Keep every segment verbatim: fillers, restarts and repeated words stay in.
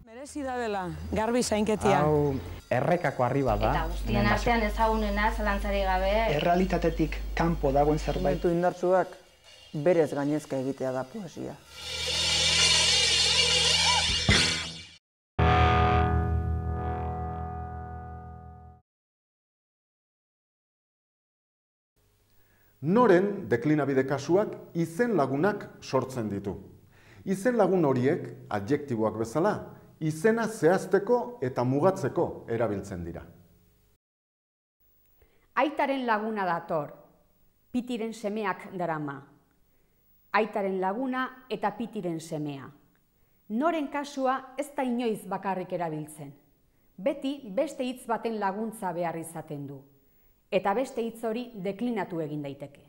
Merezi da dela, garbi zainketia. Hau, errekako arriba da. Eta guztien artean ezagunena, zalantzari gabe. Errealitatetik kanpo dagoen zerbait. Momentu indartsuak berez gainezka egitea da poesia. Noren deklinabide kasuak izen lagunak sortzen ditu. Izen lagun horiek, adjektiboak bezala, izena zehazteko eta mugatzeko erabiltzen dira. Aitaren laguna dator, pitiren semeak darama. Aitaren laguna eta pitiren semea. Noren kasua ez da inoiz bakarrik erabiltzen. Beti beste hitz baten laguntza behar izaten du. Eta beste hitz hori deklinatu egin daiteke.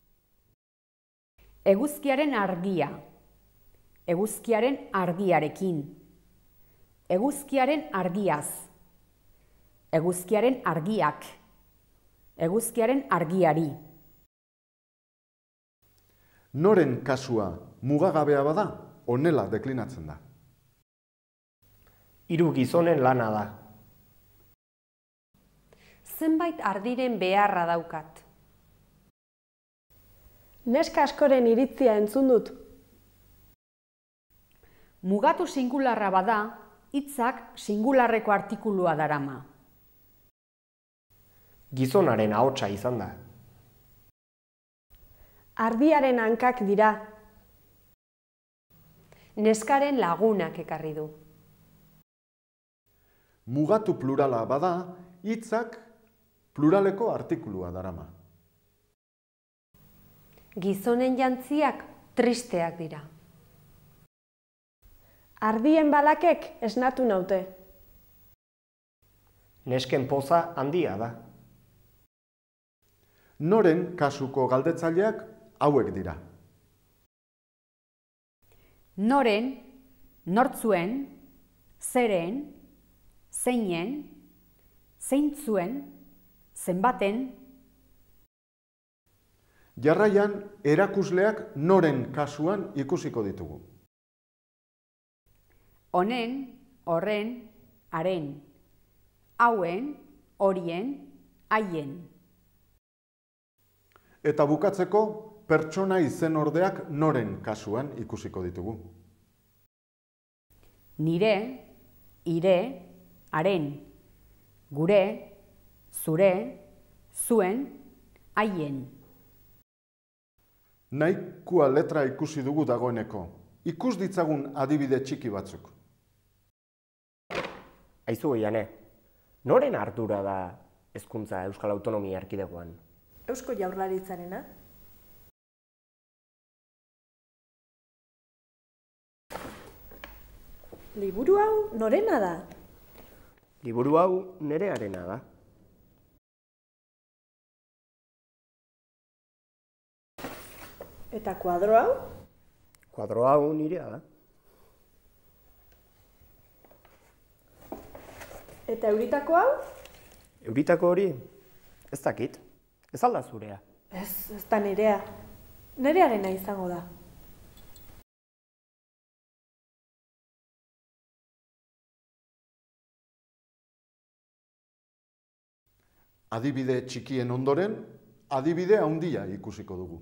Eguzkiaren argia. Eguzkiaren argiarekin. Eguzkiaren argiaz. Eguzkiaren argiak. Eguzkiaren argiari. Noren kasua mugagabea bada, honela deklinatzen da. Hiru gizonen lana da. Zenbait ardiren beharra daukat. Neska askoren iritzia entzun dut. Mugatu singularra bada, hitzak singularreko artikulua darama. Gizonaren ahotsa izan da. Ardiaren hankak dira. Neskaren lagunak ekarri du. Mugatu plurala bada, hitzak pluraleko artikulua darama. Gizonen jantziak tristeak dira. Ardien balakek esnatu naute. Nesken poza handia da. Noren kasuko galdetzaileak hauek dira. Noren, nortzuen, zeren, zeinen, zeintzuen, zenbaten. Jarraian, erakusleak noren kasuan ikusiko ditugu. Honen, horren, haren, hauen, horien, haien. Eta bukatzeko, pertsona izen ordeak noren kasuan ikusiko ditugu. Nire, ire, haren, gure, zure, zuen, haien. Nahikoa letra ikusi dugu dagoeneko. Ikus ditzagun adibide txiki batzuk. Aizu Jane, noren ardura da hezkuntza Euskal Autonomia Erkidegoan? Eusko Jaurlaritzarena. Liburu hau norena da? Liburu hau nerearena da. Eta kuadro hau? Kuadro hau nirea da. Eta euritako hau? Euritako hori, ez dakit, ez alda zurea. Ez, ez da nerea. Nerearena izango da. Adibide txikien ondoren, adibide handia ikusiko dugu.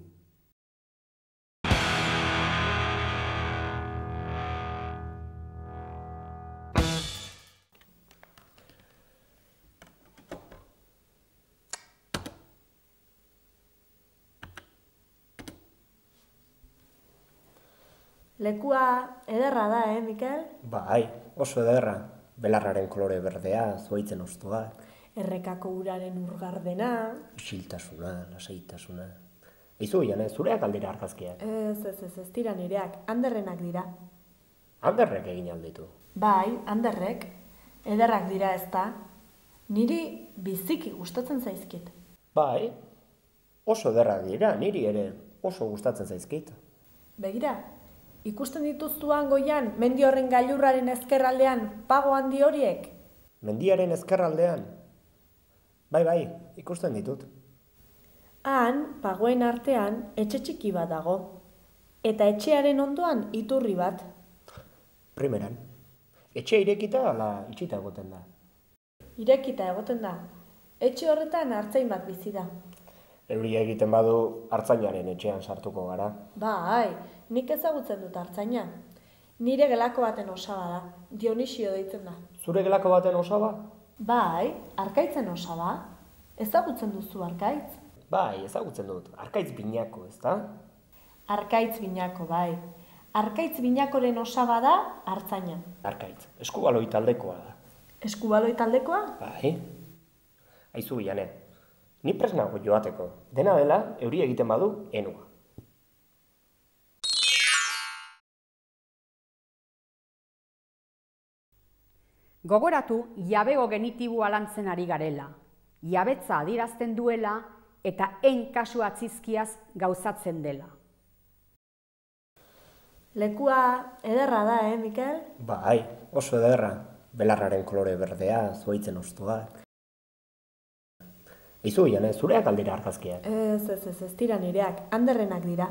Lekua ederra da, eh, Mikel? Bai, oso ederra. Belarraren kolore berdea, zuaitzen ostoak. Errekako uraren urgardena. Isiltasuna, lasaitasuna. Aizu, Jane, zureak aldira argazkiak. Ez, ez, ez, ez dira nireak, Anderrenak dira. Anderrek egin alditu. Bai, Anderrek, ederrak dira ez da. Niri biziki gustatzen zaizkit. Bai, oso ederrak dira, niri ere oso gustatzen zaizkit. Begira, ikusten dituztuan goian, mendi horren gailurraren ezkerraldean, pago handi horiek? Mendiaren ezkerraldean? Bai, bai, ikusten ditut. Han, pagoen artean, etxe txiki bat dago. Eta etxearen ondoan iturri bat. Primeran. Etxea irekita ala itxita egoten da? Irekita egoten da. Etxe horretan artzain bat bizi da. Euria egiten badu artzainaren etxean sartuko gara. Bai, nik ezagutzen dut artzaina. Nire gelako baten osaba da, Dionisio deitzen da. Zure gelako baten osaba? Bai, Arkaitzen osaba. Ezagutzen duzu Arkaitz? Bai, ezagutzen dut. Arkaitz binako, ezta? Arkaitz binako, bai. Arkaitz binakoren osaba da artzaina. Arkaitz, eskubaloi taldekoa da. Eskubaloi taldekoa? Bai. Aizu Bilane, ni prest nago joateko. Dena dela, euria egiten badu, enua. Gogoratu jabego genitiboa lantzen ari garela, jabetza adierazten duela eta en kasu atzizkiaz gauzatzen dela. Lekua ederra da, eh, Mikel? Bai, oso ederra. Belarraren kolore berdea, zuaitzen ostoak. Aizu Bilane, zureak aldira argazkiak. Ez, ez, ez, ez dira nireak, Anderrenak dira.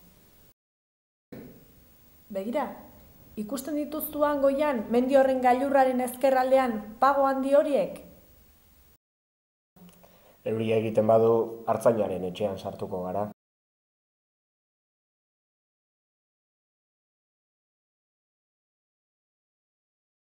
Begira, ikusten dituztuan goian, mendi horren gailurraren ezkerraldean, pago handi horiek? Euria egiten badu artzainaren etxean sartuko gara.